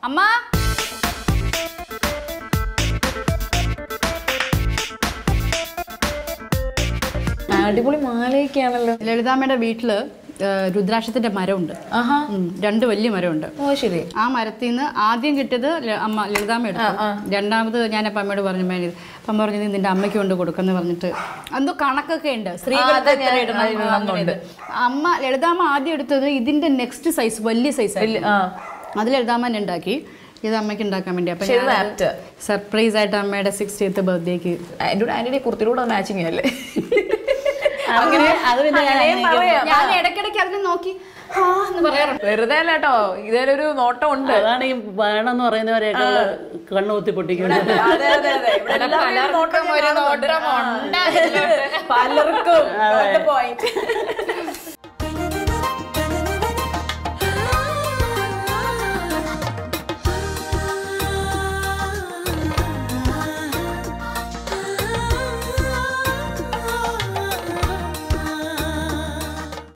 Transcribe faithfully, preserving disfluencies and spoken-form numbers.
അമ്മ അടിപൊളി മാലയൊക്കെയാണല്ലോ. ലളിതാമ്മയുടെ വീട്ടില് രുദ്രാക്ഷത്തിന്റെ മരമുണ്ട്. രണ്ട് വലിയ മരമുണ്ട്. ഓ ശരി. ആ മരത്തിൽ നിന്ന് ആദ്യം കിട്ടിയത് അമ്മ ലളിതാമ്മ എടുത്തു. രണ്ടാമത് ഞാനപ്പം അമ്മയോട് പറഞ്ഞു മേടി അമ്മ പറഞ്ഞത് നിന്റെ അമ്മയ്ക്ക് കൊണ്ട് കൊടുക്കെന്ന് പറഞ്ഞിട്ട് എന്തോ കണക്കൊക്കെ ഉണ്ട്. സ്ത്രീകൾക്ക് അമ്മ ലളിതാമ്മ ആദ്യം എടുത്തത് ഇതിന്റെ നെക്സ്റ്റ് സൈസ് വലിയ സൈസ്. അത് ലളിതാമ്മ ഉണ്ടാക്കി. ഇത് അമ്മയ്ക്ക് ഉണ്ടാക്കാൻ വേണ്ടി. അപ്പൊ സർപ്രൈസ് ആയിട്ട് അമ്മയുടെ സിക്സ്റ്റീത്ത് ബർത്ത്ഡേക്ക് ആന്റിയുടെ കുർത്തിലൂടെ മാച്ചിങ് അല്ലേ? ഞാൻ ഇടയ്ക്കിടയ്ക്ക് അതിനെ നോക്കി വെറുതെ അല്ല കേട്ടോ, ഇതിലൊരു നോട്ടം ഉണ്ട്. അതാണ് ഈ വേണമെന്ന് പറയുന്നവരെയൊക്കെ കണ്ണുകുത്തി പൊട്ടിക്കുന്നത്. പലർക്കും